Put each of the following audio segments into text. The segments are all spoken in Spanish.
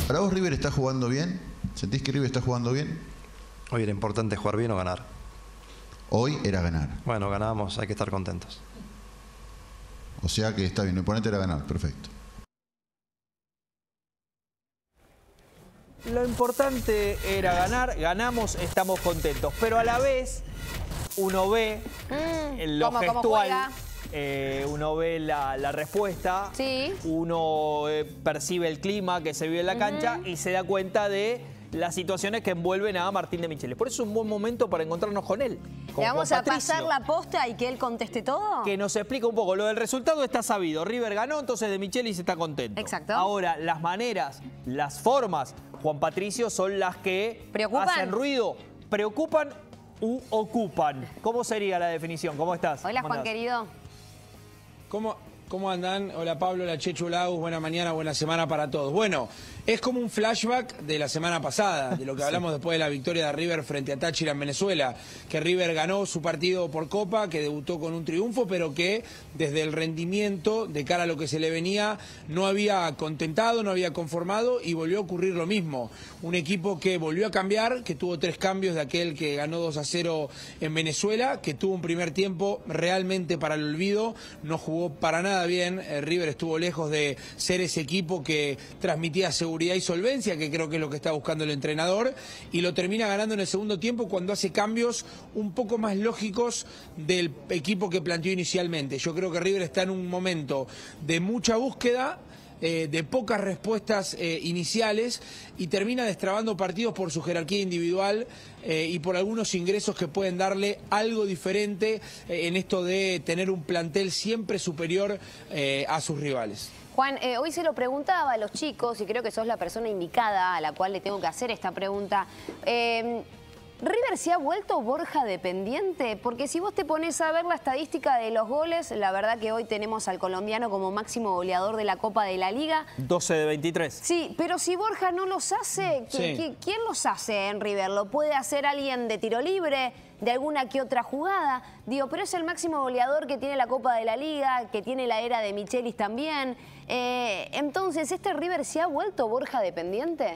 ¿Para vos River está jugando bien? ¿Sentís que River está jugando bien? Hoy era importante jugar bien o ganar. Hoy era ganar. Bueno, ganamos, hay que estar contentos. O sea que está bien, lo importante era ganar, perfecto. Lo importante era ganar, ganamos, estamos contentos. Pero a la vez, uno ve lo gestual, uno ve la respuesta, sí. Uno percibe el clima que se vive en la cancha y se da cuenta de las situaciones que envuelven a Martín de Michelis. Por eso es un buen momento para encontrarnos con él. ¿Le vamos a pasar la posta y que él conteste todo? Que nos explique un poco. Lo del resultado está sabido. River ganó, entonces de Michelis está contento. Exacto. Ahora, las maneras, las formas, Juan Patricio, son las que hacen ruido, preocupan u ocupan. ¿Cómo sería la definición? ¿Cómo estás? Hola, Juan querido. ¿Cómo andan? Hola Pablo, hola Chechu Laus, buena mañana, buena semana para todos. Bueno, es como un flashback de la semana pasada, de lo que hablamos después de la victoria de River frente a Táchira en Venezuela, que River ganó su partido por Copa, que debutó con un triunfo, pero que desde el rendimiento, de cara a lo que se le venía, no había contentado, no había conformado y volvió a ocurrir lo mismo. Un equipo que volvió a cambiar, que tuvo 3 cambios de aquel que ganó 2-0 en Venezuela, que tuvo un primer tiempo realmente para el olvido, no jugó para nada bien. River estuvo lejos de ser ese equipo que transmitía seguridad y solvencia, que creo que es lo que está buscando el entrenador, y lo termina ganando en el segundo tiempo cuando hace cambios un poco más lógicos del equipo que planteó inicialmente. Yo creo que River está en un momento de mucha búsqueda, de pocas respuestas iniciales, y termina destrabando partidos por su jerarquía individual y por algunos ingresos que pueden darle algo diferente en esto de tener un plantel siempre superior a sus rivales. Juan, hoy se lo preguntaba a los chicos y creo que sos la persona indicada a la cual le tengo que hacer esta pregunta. ¿River se ha vuelto Borja dependiente? Porque si vos te pones a ver la estadística de los goles, la verdad que hoy tenemos al colombiano como máximo goleador de la Copa de la Liga. 12 de 23. Sí, pero si Borja no los hace, ¿quién los hace en River? ¿Lo puede hacer alguien de tiro libre, de alguna que otra jugada? Digo, pero es el máximo goleador que tiene la Copa de la Liga, que tiene la era de Michelis también. Entonces, ¿este River se ha vuelto Borja dependiente?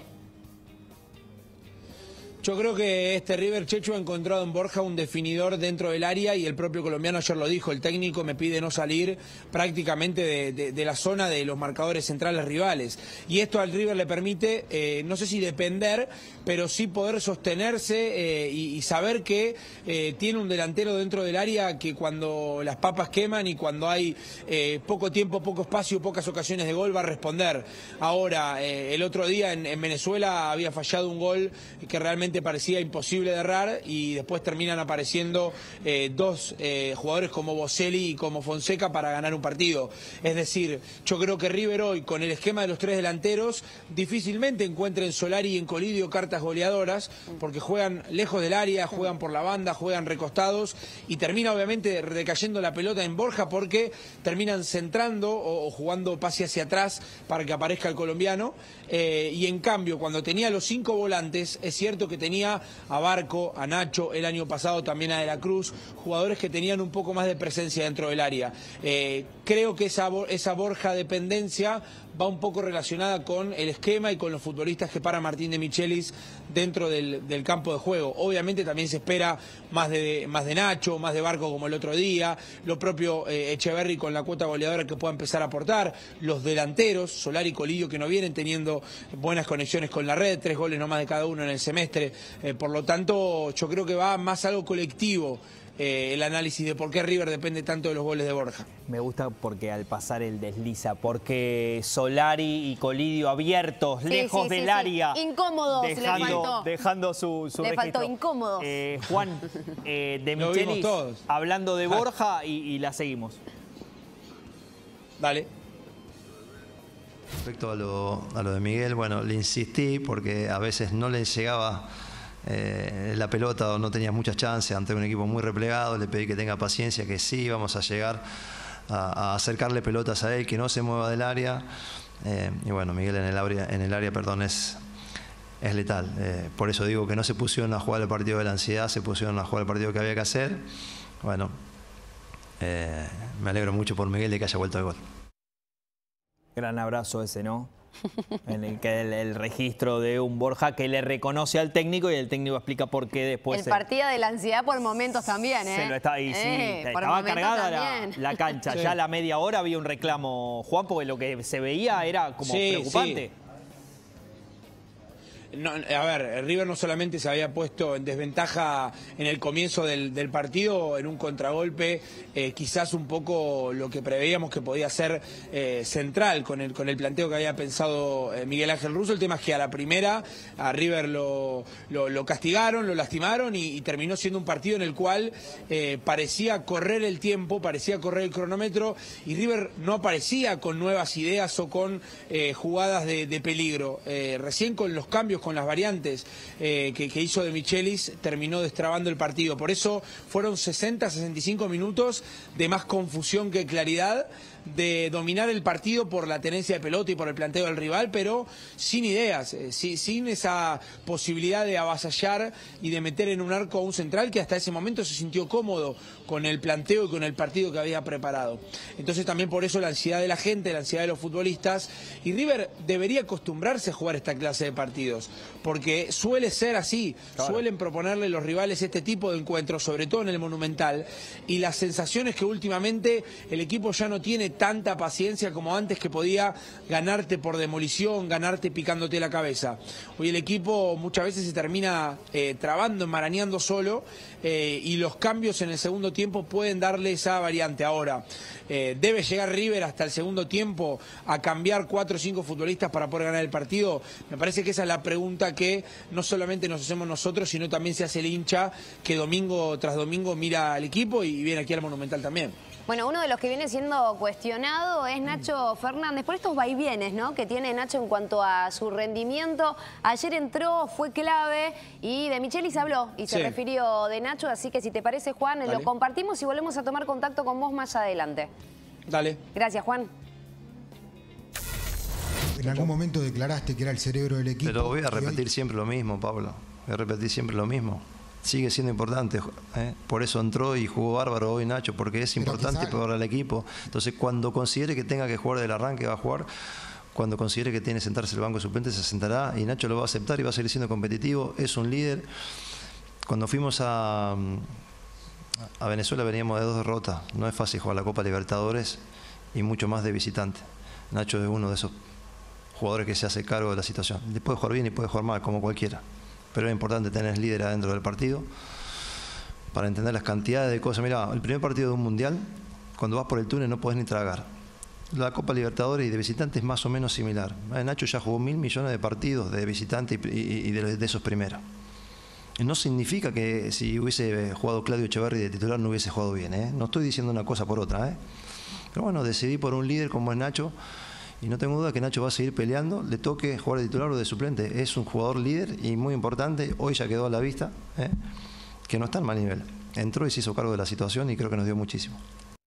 Yo creo que este River, Chechu, ha encontrado en Borja un definidor dentro del área, y el propio colombiano ayer lo dijo: el técnico me pide no salir prácticamente de la zona de los marcadores centrales rivales. Y esto al River le permite, no sé si depender, pero sí poder sostenerse y saber que tiene un delantero dentro del área que cuando las papas queman y cuando hay poco tiempo, poco espacio, pocas ocasiones de gol, va a responder. Ahora, el otro día en Venezuela había fallado un gol que realmente parecía imposible de errar, y después terminan apareciendo 2 jugadores como Boselli y como Fonseca para ganar un partido. Es decir, yo creo que River hoy, con el esquema de los 3 delanteros, difícilmente encuentra en Solari y en Colidio cartas goleadoras, porque juegan lejos del área, juegan por la banda, juegan recostados, y termina obviamente recayendo la pelota en Borja, porque terminan centrando o jugando pase hacia atrás para que aparezca el colombiano. Y en cambio, cuando tenía los 5 volantes, es cierto que tenía a Barco, a Nacho, el año pasado también a De la Cruz, jugadores que tenían un poco más de presencia dentro del área. Creo que esa Borja dependencia va un poco relacionada con el esquema y con los futbolistas que para Martín de Michelis dentro del campo de juego. Obviamente también se espera más de Nacho, más de Barco como el otro día, lo propio Echeverri con la cuota goleadora que pueda empezar a aportar, los delanteros, Solari y Colidio, que no vienen teniendo buenas conexiones con la red, 3 goles nomás de cada uno en el semestre. Por lo tanto, yo creo que va más algo colectivo el análisis de por qué River depende tanto de los goles de Borja. Me gusta porque al pasar el desliza, porque Solari y Colidio abiertos, lejos del área. Incómodos, dejando su le registro. faltó incómodos. Juan, de Michelis, hablando de Borja y la seguimos. Dale. Respecto a lo de Miguel, bueno, le insistí porque a veces no le llegaba la pelota o no tenía muchas chances ante un equipo muy replegado. Le pedí que tenga paciencia, que sí vamos a llegar a acercarle pelotas a él, que no se mueva del área. Y bueno, Miguel en el área es letal. Por eso digo que no se pusieron a jugar el partido de la ansiedad, se pusieron a jugar el partido que había que hacer. Bueno, me alegro mucho por Miguel de que haya vuelto al gol. Gran abrazo ese, ¿no? En el registro de un Borja que le reconoce al técnico y el técnico explica por qué después... El partido de la ansiedad por momentos también, ¿eh? Se lo está, y sí, estaba cargada la cancha. Sí. Ya a la media hora había un reclamo, Juan, porque lo que se veía era como preocupante. Sí. No, a ver, River no solamente se había puesto en desventaja en el comienzo del partido, en un contragolpe, quizás un poco lo que preveíamos que podía ser central con el planteo que había pensado Miguel Ángel Russo. El tema es que a la primera a River lo castigaron, lo lastimaron y terminó siendo un partido en el cual parecía correr el tiempo, parecía correr el cronómetro y River no aparecía con nuevas ideas o con jugadas de peligro. Recién con los cambios, con las variantes que hizo De Michelis, terminó destrabando el partido. Por eso fueron 60-65 minutos de más confusión que claridad, de dominar el partido por la tenencia de pelota y por el planteo del rival, pero sin ideas, sin esa posibilidad de avasallar y de meter en un arco a un central que hasta ese momento se sintió cómodo con el planteo y con el partido que había preparado. Entonces también por eso la ansiedad de la gente, la ansiedad de los futbolistas, y River debería acostumbrarse a jugar esta clase de partidos, porque suele ser así, claro. Suelen proponerle los rivales este tipo de encuentros, sobre todo en el Monumental, y la sensación es que últimamente el equipo ya no tiene tanta paciencia como antes, que podía ganarte por demolición, ganarte picándote la cabeza. Hoy el equipo muchas veces se termina trabando, enmarañando solo, y los cambios en el segundo tiempo pueden darle esa variante. Ahora, ¿debe llegar River hasta el segundo tiempo a cambiar 4 o 5 futbolistas para poder ganar el partido? Me parece que esa es la pregunta que no solamente nos hacemos nosotros, sino también se hace el hincha que domingo tras domingo mira al equipo y viene aquí al Monumental también. Bueno, uno de los que viene siendo cuestionado es Nacho Fernández por estos vaivienes, ¿no?, que tiene Nacho en cuanto a su rendimiento. Ayer entró, fue clave y De Michelis habló y se refirió de Nacho, así que si te parece, Juan, lo compartimos y volvemos a tomar contacto con vos más adelante. Dale. Gracias, Juan. En algún momento declaraste que era el cerebro del equipo. Pero voy a repetir siempre lo mismo, Pablo. Voy a repetir siempre lo mismo. Sigue siendo importante, por eso entró y jugó bárbaro hoy Nacho, porque es importante para el equipo. Entonces, cuando considere que tenga que jugar del arranque, va a jugar. Cuando considere que tiene que sentarse el banco de suplentes, se sentará y Nacho lo va a aceptar y va a seguir siendo competitivo. Es un líder. Cuando fuimos a Venezuela veníamos de 2 derrotas. No es fácil jugar la Copa Libertadores y mucho más de visitante. Nacho es uno de esos jugadores que se hace cargo de la situación. Le puede jugar bien y puede jugar mal, como cualquiera. Pero es importante tener líder adentro del partido para entender las cantidades de cosas. Mirá, el primer partido de un mundial, cuando vas por el túnel no podés ni tragar. La Copa Libertadores y de visitante es más o menos similar. Nacho ya jugó 1000 millones de partidos de visitante y de esos primeros. No significa que si hubiese jugado Claudio Echeverri de titular no hubiese jugado bien, No estoy diciendo una cosa por otra, Pero bueno, decidí por un líder como es Nacho. Y no tengo duda que Nacho va a seguir peleando, le toque jugar de titular o de suplente. Es un jugador líder y muy importante. Hoy ya quedó a la vista, que no está en mal nivel. Entró y se hizo cargo de la situación y creo que nos dio muchísimo.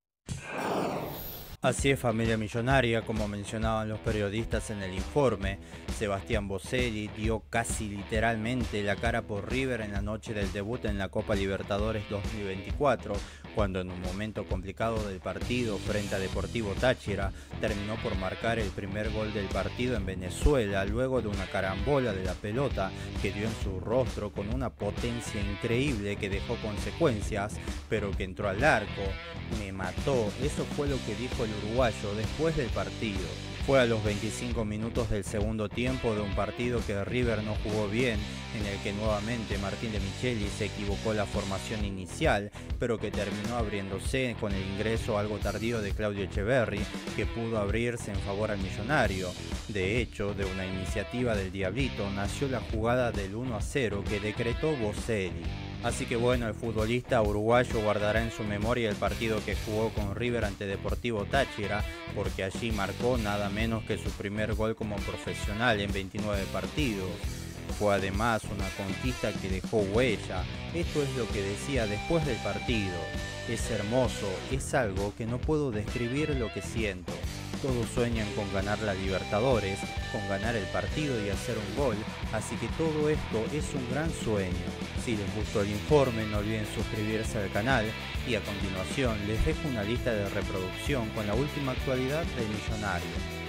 Así es, familia millonaria, como mencionaban los periodistas en el informe. Sebastián Boselli dio casi literalmente la cara por River en la noche del debut en la Copa Libertadores 2024, cuando en un momento complicado del partido frente a Deportivo Táchira terminó por marcar el primer gol del partido en Venezuela, luego de una carambola de la pelota que dio en su rostro con una potencia increíble que dejó consecuencias, pero que entró al arco. Me mató, eso fue lo que dijo el uruguayo después del partido. Fue a los 25 minutos del segundo tiempo de un partido que River no jugó bien, en el que nuevamente Martín de Michelis se equivocó la formación inicial, pero que terminó abriéndose con el ingreso algo tardío de Claudio Echeverri, que pudo abrirse en favor al millonario. De hecho, de una iniciativa del Diablito nació la jugada del 1-0 que decretó Boselli. Así que bueno, el futbolista uruguayo guardará en su memoria el partido que jugó con River ante Deportivo Táchira, porque allí marcó nada menos que su primer gol como profesional en 29 partidos. Fue además una conquista que dejó huella. Esto es lo que decía después del partido. Es hermoso, es algo que no puedo describir lo que siento. Todos sueñan con ganar la Libertadores, con ganar el partido y hacer un gol, así que todo esto es un gran sueño. Si les gustó el informe, no olviden suscribirse al canal y a continuación les dejo una lista de reproducción con la última actualidad del millonario.